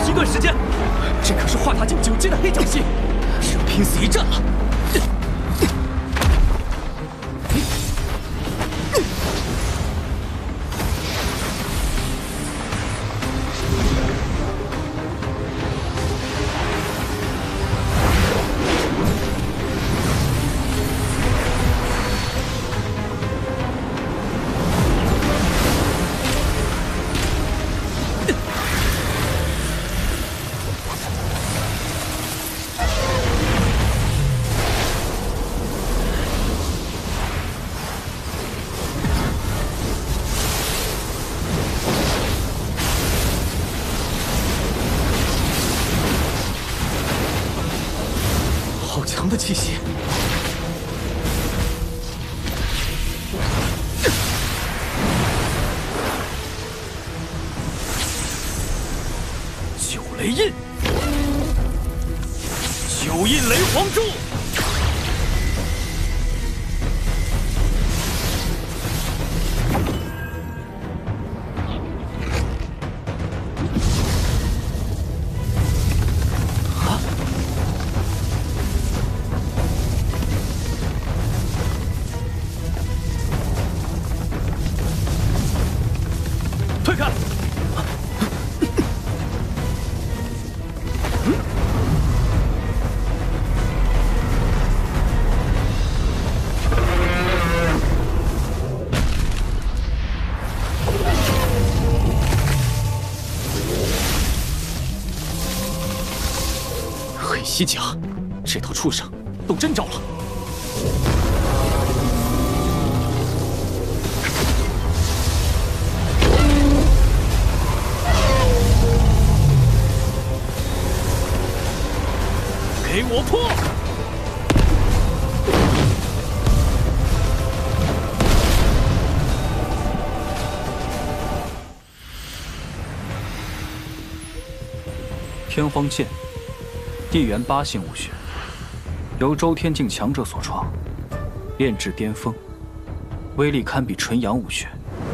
需一段时间。这可是华塔境9阶的黑角系，是要拼死一战了。 气息，九雷印，九印雷皇珠。 西甲，这头畜生都真招了！给我破！天荒剑。 地元8星武学，由周天境强者所创，炼至巅峰，威力堪比纯阳武学。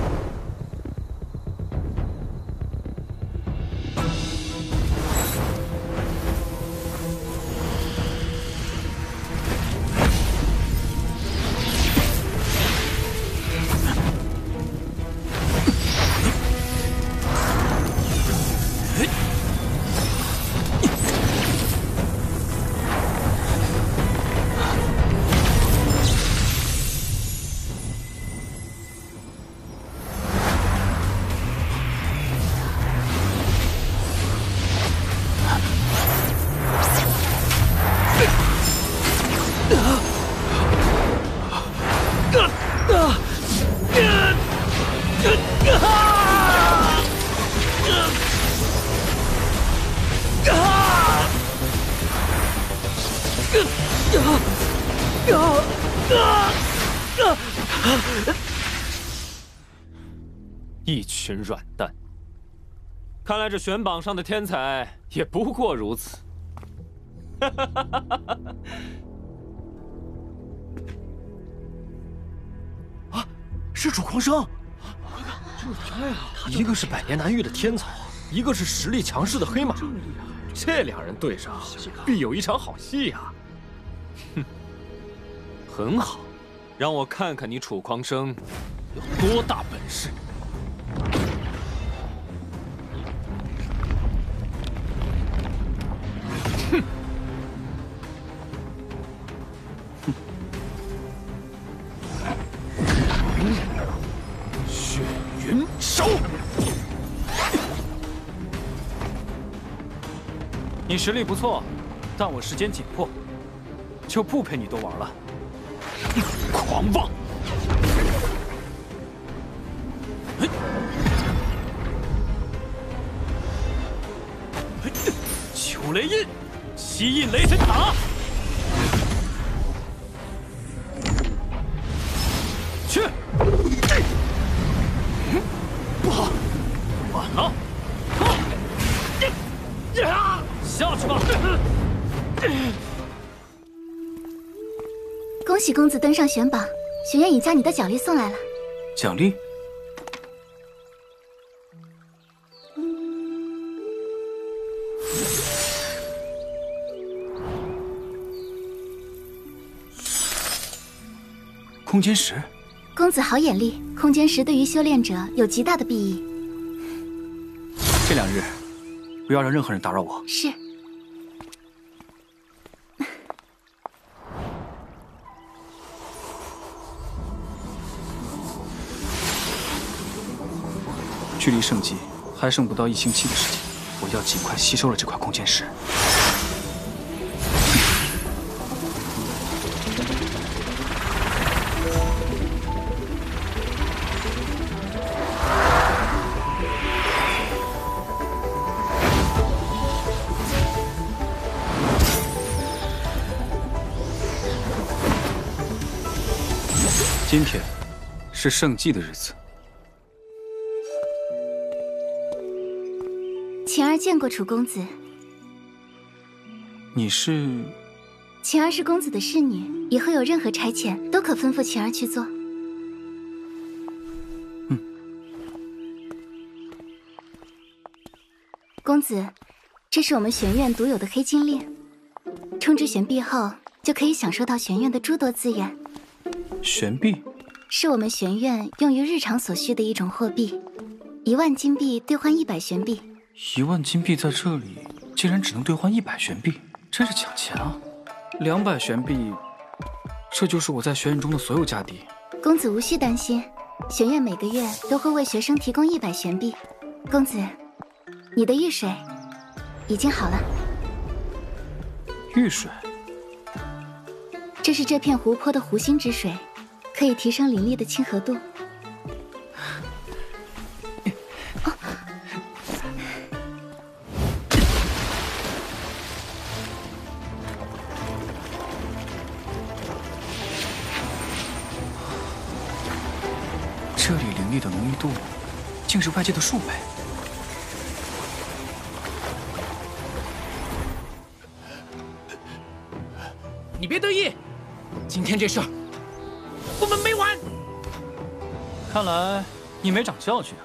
一群软蛋！看来这选榜上的天才也不过如此。啊，是楚狂生！就是他呀！一个是百年难遇的天才，一个是实力强势的黑马，这两人对上，必有一场好戏呀！哼，很好，让我看看你楚狂生有多大本事！ 哼！血云手，你实力不错，但我时间紧迫，就不陪你多玩了。狂妄！九雷印。 七印雷神塔，去！不好，晚了！下去吧！ 恭喜公子登上选榜，学院已将你的奖励送来了。 奖励？ 空间石。 公子好眼力，空间石对于修炼者有极大的裨益。 这2日，不要让任何人打扰我。 是。 距离圣迹还剩不到1星期的时间，我要尽快吸收了这块空间石。今天是圣祭的日子。 晴儿见过楚公子。 你是？ 晴儿是公子的侍女，以后有任何差遣都可吩咐晴儿去做。公子，这是我们玄院独有的黑金令，充值玄币后就可以享受到玄院的诸多资源。 玄币是我们玄院用于日常所需的一种货币，1万金币兑换100玄币。 1万金币在这里竟然只能兑换100玄币，真是抢钱啊！200玄币，这就是我在玄院中的所有家底。 公子无需担心，玄院每个月都会为学生提供100玄币。公子，你的玉水已经好了。 玉水？ 这是这片湖泊的湖心之水，可以提升灵力的亲和度。 这里灵力的浓郁度，竟是外界的数倍。 你别得意，今天这事儿我们没完。 看来你没长教训啊！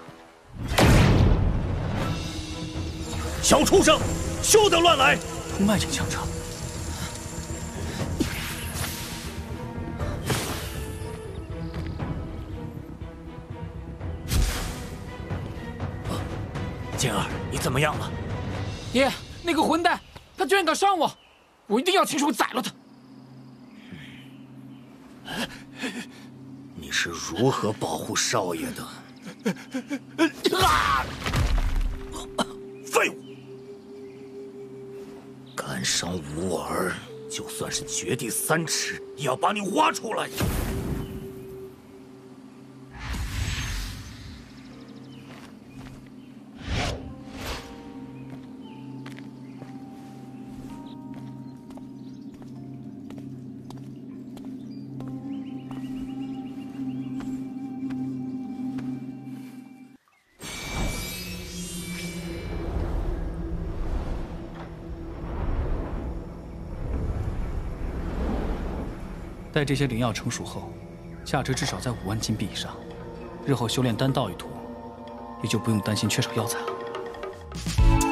小畜生，休得乱来！ 卖境强者。 静儿，你怎么样了？ 爹，那个混蛋，他居然敢伤我，我一定要亲手宰了他！ 你是如何保护少爷的？废物！敢伤吾儿，就算是掘地3尺，也要把你挖出来！ 待这些灵药成熟后，价值至少在5万金币以上。日后修炼丹道一途，也就不用担心缺少药材了。